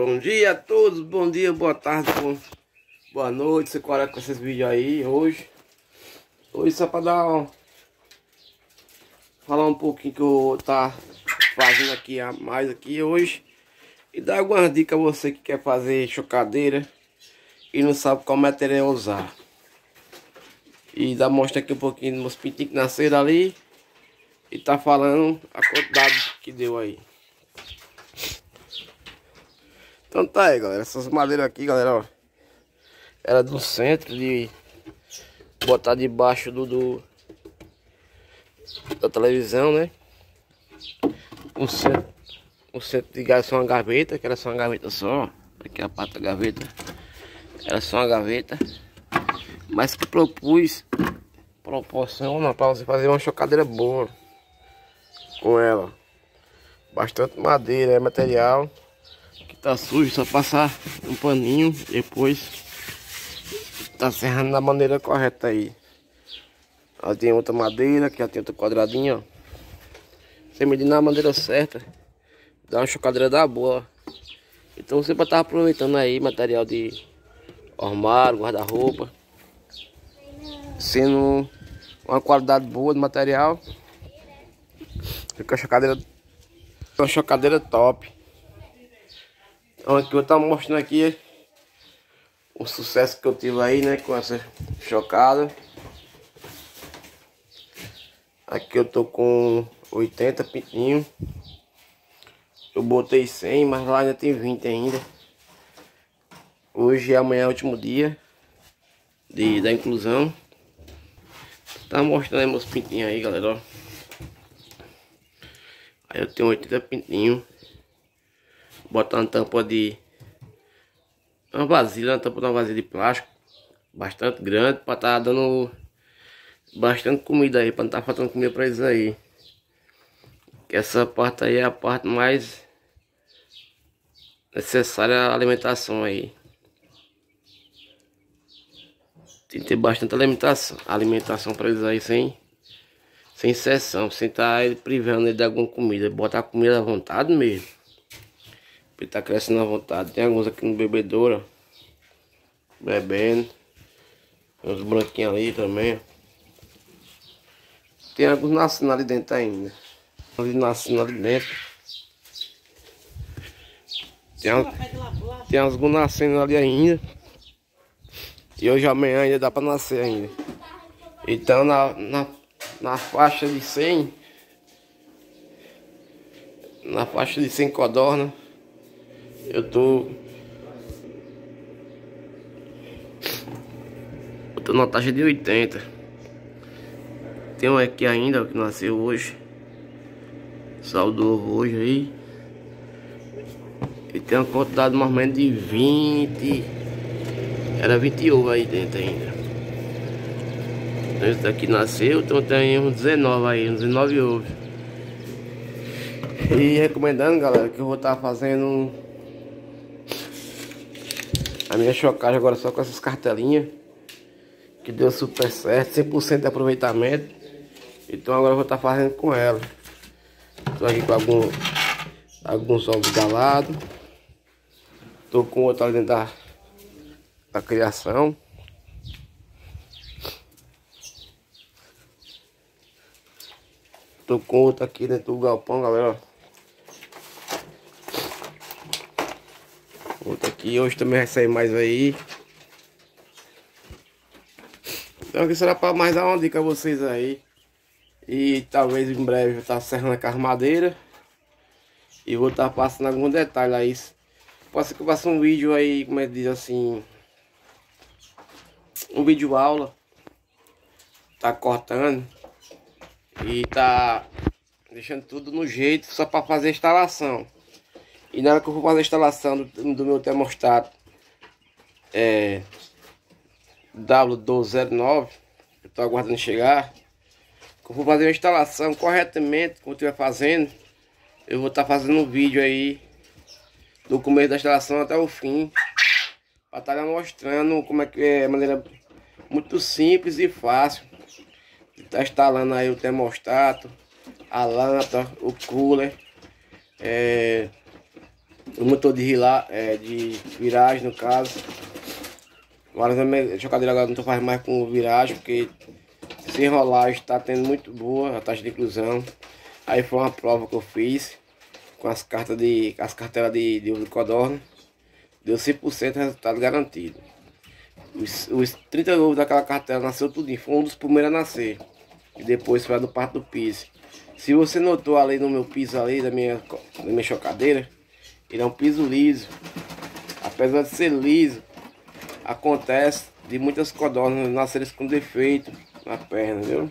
Bom dia a todos, bom dia, boa tarde, boa noite. Você coloca com esses vídeos aí hoje só para falar um pouquinho que eu vou estar fazendo aqui a mais aqui hoje e dar algumas dicas a você que quer fazer chocadeira e não sabe qual material usar. E dar mostra aqui um pouquinho dos meus pintinhos que nasceram ali e tá falando a quantidade que deu aí. Então tá aí, galera, essas madeiras aqui, galera, ó, era do centro de botar debaixo da televisão, né? O centro de gás só uma gaveta, que era só uma gaveta só. Aqui a parte da gaveta era só uma gaveta, mas que proporciona para você fazer uma chocadeira boa com ela. Bastante madeira, é material que tá sujo, só passar um paninho depois. Tá serrando da maneira correta aí. Ó, tem outra madeira, que já tem outro quadradinho, ó. Você medir na maneira certa, dá uma chocadeira da boa. Então você pode estar aproveitando aí material de armário, guarda-roupa, sendo uma qualidade boa de material. Fica uma chocadeira top. Então aqui eu estou mostrando aqui o sucesso que eu tive aí, né, com essa chocada. Aqui eu tô com 80 pintinhos. Eu botei 100, mas lá ainda tem 20 ainda. Hoje e amanhã é o último dia da inclusão. Tá mostrando aí meus pintinhos aí, galera, ó. Aí eu tenho 80 pintinhos. Botar uma tampa de uma tampa de uma vasilha de plástico bastante grande para tá dando bastante comida aí, para não tá faltando comida para eles aí. Que essa parte aí é a parte mais necessária à alimentação aí. Tem que ter bastante alimentação para eles aí sem exceção, sem estar privando ele de alguma comida. Botar a comida à vontade mesmo. Ele tá crescendo à vontade. Tem alguns aqui no bebedouro, bebendo. Tem uns branquinhos ali também. Tem alguns nascendo ali dentro ainda. Nascendo ali dentro. Tem alguns nascendo ali ainda. E hoje amanhã ainda dá pra nascer ainda. Então na faixa de 100. Na faixa de 100 codorna. Eu tô na taxa de 80. Tem um aqui ainda que nasceu hoje. Saudou hoje aí. E tem uma quantidade mais ou menos de 20. Era 20 ovos aí dentro ainda. Então esse daqui nasceu, então tem uns 19 aí, uns 19 ovos. E recomendando, galera, que eu vou estar fazendo a minha chocagem agora só com essas cartelinhas, que deu super certo, 100% de aproveitamento. Então agora eu vou estar fazendo com ela. Estou aqui com alguns ovos galados. Estou com outro ali dentro da criação. Estou com outro aqui dentro do galpão, galera. Outro aqui, hoje também vai sair mais aí. Então aqui será para mais dar uma dica a vocês aí. E talvez em breve eu vou estar serrando com as madeiras. E vou estar passando algum detalhe aí. Pode ser que eu faça um vídeo aí, como é que diz assim, um vídeo aula. Tá cortando e tá deixando tudo no jeito, só para fazer a instalação. E na hora que eu for fazer a instalação do meu termostato W1209, eu tô aguardando chegar. Que eu vou fazer a instalação corretamente, como eu estiver fazendo, eu vou estar fazendo um vídeo aí do começo da instalação até o fim, para estar mostrando como é que é, a maneira muito simples e fácil. Tá instalando aí o termostato, a lâmpada, o cooler, o motor de de viragem no caso. Agora a chocadeira agora não estou fazendo mais com viragem, porque se enrolar está tendo muito boa a taxa de inclusão. Aí foi uma prova que eu fiz com as cartelas de ovo de codorna. Deu 100% resultado garantido. Os 30 ovos daquela cartela nasceu tudinho, foi um dos primeiros a nascer. E depois foi do parto do piso. Se você notou ali no meu piso ali, da minha chocadeira, ele é um piso liso. Apesar de ser liso, acontece de muitas codornas nascerem com defeito na perna, viu?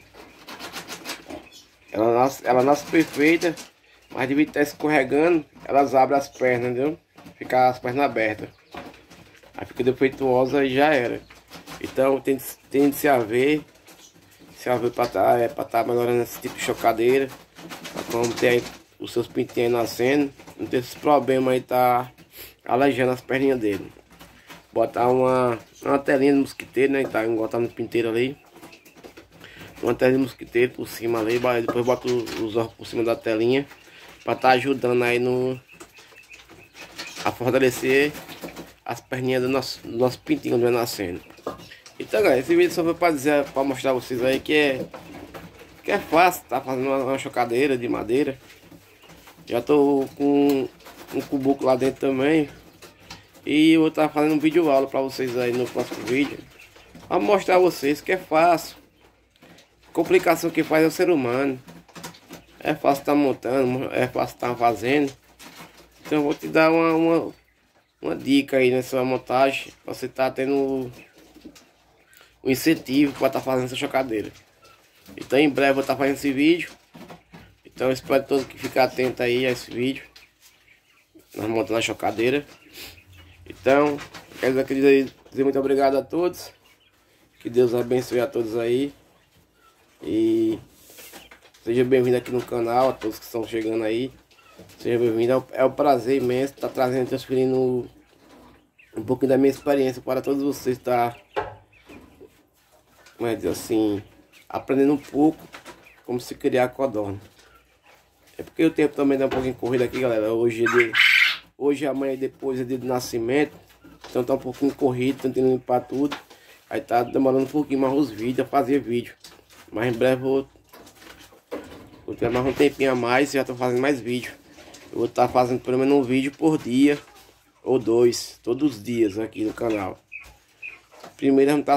Ela nasce perfeita, mas devido estar escorregando, elas abrem as pernas, entendeu? Fica as pernas abertas. Aí fica defeituosa e já era. Então tem de se haver para tá melhorando esse tipo de chocadeira. Pra como ter aí os seus pintinhos nascendo, não ter esse problema aí, tá aleijando as perninhas dele. Botar uma telinha de mosquiteiro, né? Tá botar no pinteiro ali. Uma telinha de mosquiteiro por cima ali. Depois bota os ovos por cima da telinha. Pra tá ajudando aí a fortalecer as perninhas do nosso pintinho quando vai nascendo. Então galera, esse vídeo só foi para mostrar a vocês aí que é fácil, tá fazendo uma chocadeira de madeira. Já tô com um cubuco lá dentro também. E eu vou estar fazendo um vídeo aula para vocês aí no próximo vídeo, para mostrar a vocês que é fácil. Complicação que faz é o ser humano. É fácil estar montando, é fácil estar fazendo. Então eu vou te dar uma dica aí nessa montagem, para você estar tendo um incentivo para estar fazendo essa chocadeira. Então em breve eu vou estar fazendo esse vídeo. Então eu espero todos que fiquem atentos aí a esse vídeo. Nós montando a chocadeira. Então, quero dizer muito obrigado a todos. Que Deus abençoe a todos aí. E seja bem-vindo aqui no canal, a todos que estão chegando aí. Seja bem-vindo. É um prazer imenso estar trazendo, transferindo um pouquinho da minha experiência para todos vocês estar, como é dizer assim, aprendendo um pouco como se criar codorna. É porque o tempo também dá um pouquinho corrido aqui, galera. Hoje, amanhã e depois é dia do nascimento. Então tá um pouquinho corrido, tentando limpar tudo. Aí tá demorando um pouquinho mais os vídeos, a fazer vídeo. Mas em breve vou ter mais um tempinho a mais e já tô fazendo mais vídeo. Eu vou estar fazendo pelo menos um vídeo por dia. Ou dois, todos os dias aqui no canal. Primeiro vamos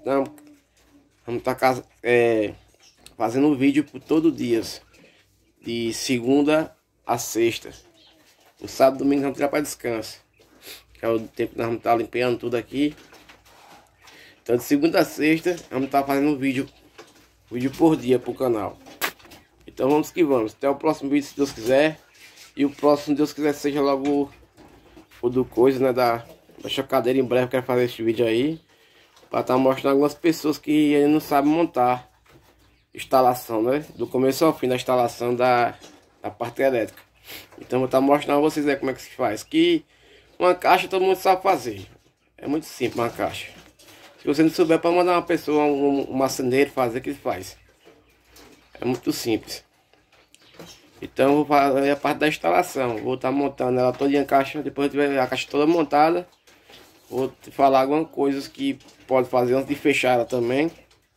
estar fazendo um vídeo por todo dia. De segunda a sexta. No sábado e domingo vamos tirar para descanso. Que é o tempo que nós vamos estar limpando tudo aqui. Então de segunda a sexta vamos estar fazendo um vídeo por dia pro canal. Então vamos que vamos. Até o próximo vídeo, se Deus quiser. E o próximo, se Deus quiser, seja logo o do coisa, né? Da chocadeira. Em breve eu quero fazer esse vídeo aí. Para estar mostrando algumas pessoas que ainda não sabem montar instalação, né? Do começo ao fim da instalação da parte elétrica. Então vou estar mostrando a vocês aí como é que se faz. Que uma caixa todo mundo sabe fazer. É muito simples uma caixa. Se você não souber, para mandar uma pessoa, um marceneiro fazer, que ele faz. É muito simples. Então vou fazer a parte da instalação. Vou estar montando ela toda em caixa. Depois de tiver a caixa toda montada, vou te falar algumas coisas que pode fazer antes de fechar ela também.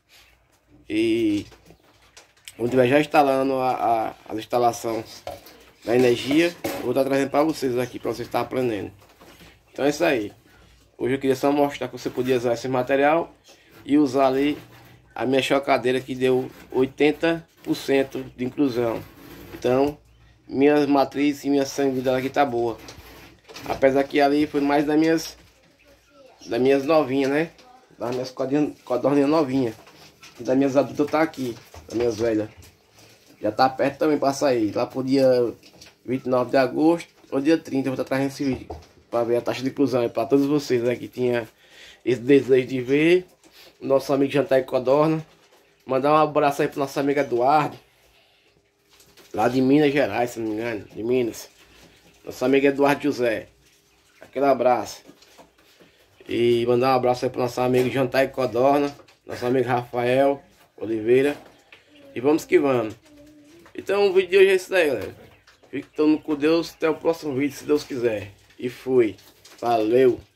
E quando estiver já instalando as instalações da energia, eu vou estar trazendo para vocês aqui, para vocês estar aprendendo. Então é isso aí. Hoje eu queria só mostrar que você podia usar esse material e usar ali a minha chocadeira, que deu 80% de inclusão. Então minhas matrizes e minha sangue dela aqui tá boa. Apesar que ali foi mais das minhas novinhas, né? Das minhas codorninhas novinhas. E das minhas adultas tá aqui, das minhas velhas. Já tá perto também para sair. Lá pro dia 29 de agosto ou dia 30 eu vou estar trazendo esse vídeo. Para ver a taxa de inclusão. Para todos vocês, né, que tinha esse desejo de ver o nosso amigo Jantar Codorna. Mandar um abraço aí pro nosso amigo Eduardo. Lá de Minas Gerais, se não me engano. De Minas. Nosso amigo Eduardo José. Aquele abraço. E mandar um abraço aí pro nosso amigo Jantar Codorna. Nosso amigo Rafael Oliveira. E vamos que vamos. Então o vídeo de hoje é isso aí, galera. Fique todo mundo com Deus. Até o próximo vídeo, se Deus quiser. e fui. Valeu!